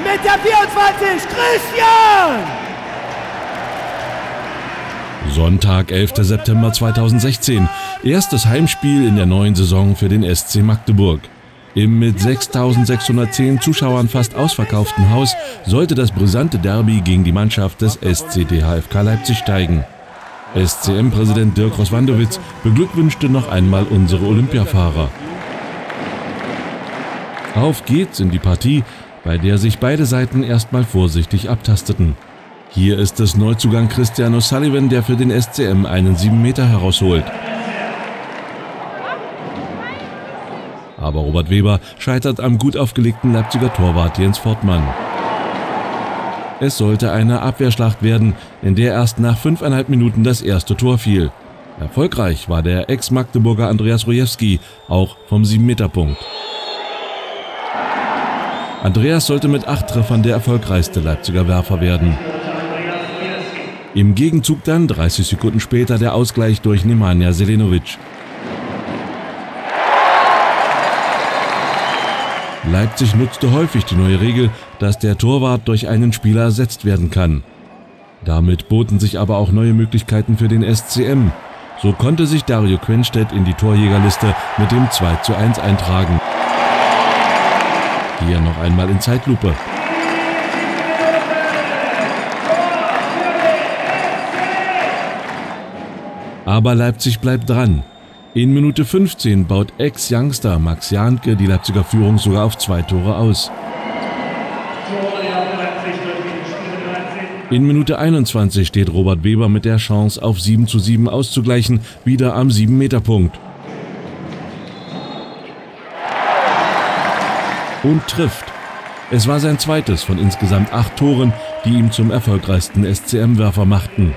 mit der 24, Christian! Sonntag, 11. September 2016. Erstes Heimspiel in der neuen Saison für den SC Magdeburg. Im mit 6.610 Zuschauern fast ausverkauften Haus sollte das brisante Derby gegen die Mannschaft des SC DHFK Leipzig steigen. SCM-Präsident Dirk Roswandowitz beglückwünschte noch einmal unsere Olympiafahrer. Auf geht's in die Partie, bei der sich beide Seiten erstmal vorsichtig abtasteten. Hier ist es Neuzugang Christian O'Sullivan, der für den SCM einen 7 Meter herausholt. Aber Robert Weber scheitert am gut aufgelegten Leipziger Torwart Jens Fortmann. Es sollte eine Abwehrschlacht werden, in der erst nach 5,5 Minuten das erste Tor fiel. Erfolgreich war der Ex-Magdeburger Andreas Rojewski, auch vom 7-Meter-Punkt. Andreas sollte mit 8 Treffern der erfolgreichste Leipziger Werfer werden. Im Gegenzug dann, 30 Sekunden später, der Ausgleich durch Nemanja Selenovic. Leipzig nutzte häufig die neue Regel, dass der Torwart durch einen Spieler ersetzt werden kann. Damit boten sich aber auch neue Möglichkeiten für den SCM. So konnte sich Dario Quenstedt in die Torjägerliste mit dem 2:1 eintragen. Hier noch einmal in Zeitlupe. Aber Leipzig bleibt dran. In Minute 15 baut Ex-Youngster Max Jahnke die Leipziger Führung sogar auf 2 Tore aus. In Minute 21 steht Robert Weber mit der Chance, auf 7:7 auszugleichen, wieder am 7-Meter-Punkt. Und trifft. Es war sein zweites von insgesamt 8 Toren, die ihn zum erfolgreichsten SCM-Werfer machten.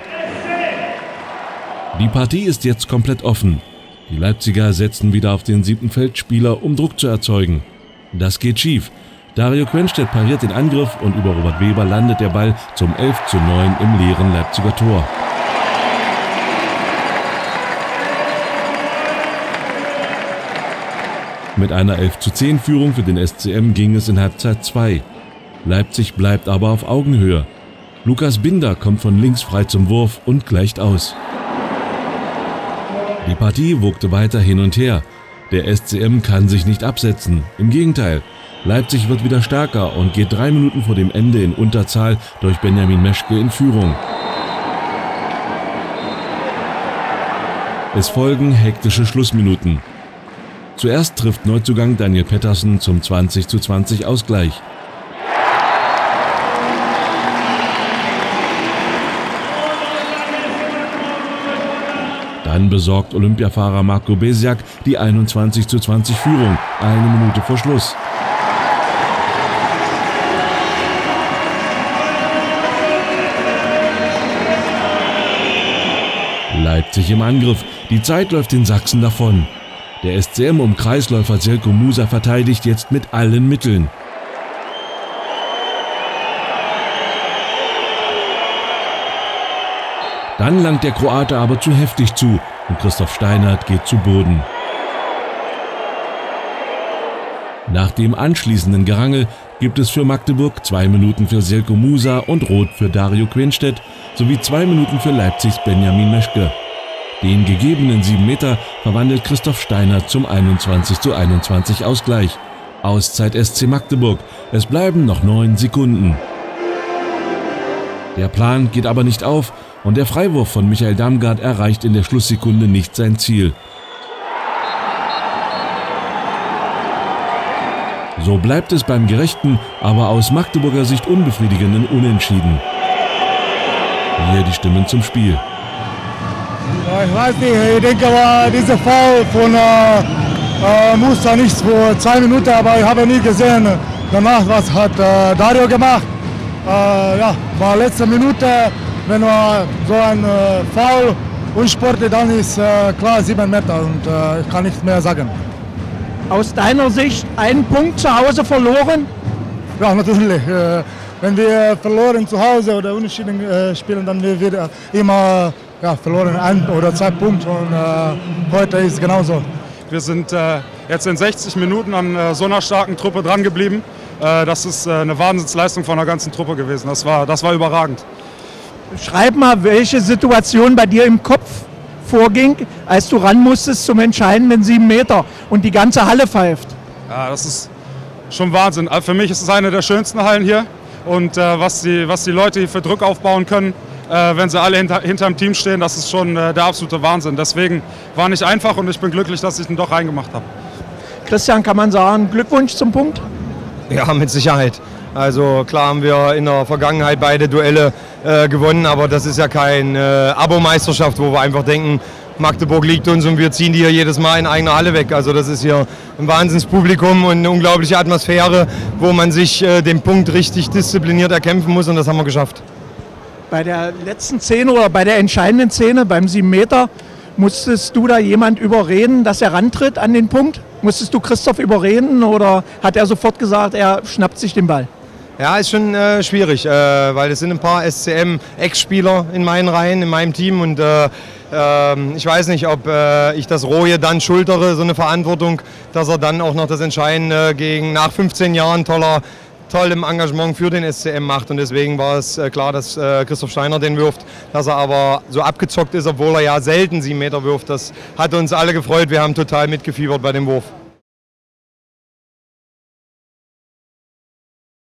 Die Partie ist jetzt komplett offen. Die Leipziger setzen wieder auf den 7. Feldspieler, um Druck zu erzeugen. Das geht schief. Dario Quenstedt pariert den Angriff und über Robert Weber landet der Ball zum 11:9 im leeren Leipziger Tor. Mit einer 11:10 Führung für den SCM ging es in Halbzeit 2. Leipzig bleibt aber auf Augenhöhe. Lukas Binder kommt von links frei zum Wurf und gleicht aus. Die Partie wogte weiter hin und her. Der SCM kann sich nicht absetzen. Im Gegenteil, Leipzig wird wieder stärker und geht 3 Minuten vor dem Ende in Unterzahl durch Benjamin Meschke in Führung. Es folgen hektische Schlussminuten. Zuerst trifft Neuzugang Daniel Pettersen zum 20:20 Ausgleich. Dann besorgt Olympiafahrer Marco Besiak die 21:20 Führung, 1 Minute vor Schluss. Leipzig im Angriff, die Zeit läuft den Sachsen davon. Der SCM um Kreisläufer Željko Musa verteidigt jetzt mit allen Mitteln. Dann langt der Kroate aber zu heftig zu und Christoph Steinert geht zu Boden. Nach dem anschließenden Gerangel gibt es für Magdeburg 2 Minuten für Željko Musa und Rot für Dario Quenstedt sowie 2 Minuten für Leipzigs Benjamin Meschke. Den gegebenen 7 Meter verwandelt Christoph Steinert zum 21:21 Ausgleich. Auszeit SC Magdeburg. Es bleiben noch 9 Sekunden. Der Plan geht aber nicht auf und der Freiwurf von Michael Damgard erreicht in der Schlusssekunde nicht sein Ziel. So bleibt es beim gerechten, aber aus Magdeburger Sicht unbefriedigenden Unentschieden. Hier die Stimmen zum Spiel. Ich weiß nicht, ich denke, war dieser Foul von Musa nicht vor 2 Minuten, aber ich habe nie gesehen. Danach, was hat Dario gemacht? Ja, war letzte Minute, wenn man so ein Foul unsportlich, dann ist klar 7 Meter und ich kann nichts mehr sagen. Aus deiner Sicht einen Punkt zu Hause verloren? Ja, natürlich. Wenn wir verloren zu Hause oder unentschieden spielen, dann wird wir immer verloren 1 oder 2 Punkte und heute ist es genauso. Wir sind jetzt in 60 Minuten an so einer starken Truppe dran geblieben. Das ist eine Wahnsinnsleistung von der ganzen Truppe gewesen. Das war überragend. Schreib mal, welche Situation bei dir im Kopf vorging, als du ran musstest zum entscheidenden 7 Meter und die ganze Halle pfeift. Ja, das ist schon Wahnsinn. Für mich ist es eine der schönsten Hallen hier. Und was die Leute hier für Druck aufbauen können, wenn sie alle hinterm Team stehen, das ist schon der absolute Wahnsinn. Deswegen war nicht einfach und ich bin glücklich, dass ich ihn doch reingemacht habe. Christian, kann man sagen, Glückwunsch zum Punkt? Ja, mit Sicherheit. Also klar haben wir in der Vergangenheit beide Duelle gewonnen, aber das ist ja keine Abo-Meisterschaft, wo wir einfach denken, Magdeburg liegt uns und wir ziehen die hier jedes Mal in eigener Halle weg. Also das ist hier ein Wahnsinnspublikum und eine unglaubliche Atmosphäre, wo man sich den Punkt richtig diszipliniert erkämpfen muss und das haben wir geschafft. Bei der letzten Szene oder bei der entscheidenden Szene beim 7 Meter, musstest du da jemand überreden, dass er rantritt an den Punkt? Musstest du Christoph überreden oder hat er sofort gesagt, er schnappt sich den Ball? Ja, ist schon schwierig, weil es sind ein paar SCM-Ex-Spieler in meinen Reihen, in meinem Team und ich weiß nicht, ob ich das Roje dann schultere, so eine Verantwortung, dass er dann auch noch das Entscheidende nach 15 Jahren tollem Engagement für den SCM macht und deswegen war es klar, dass Christoph Steiner den wirft, dass er aber so abgezockt ist, obwohl er ja selten 7 Meter wirft. Das hat uns alle gefreut, wir haben total mitgefiebert bei dem Wurf.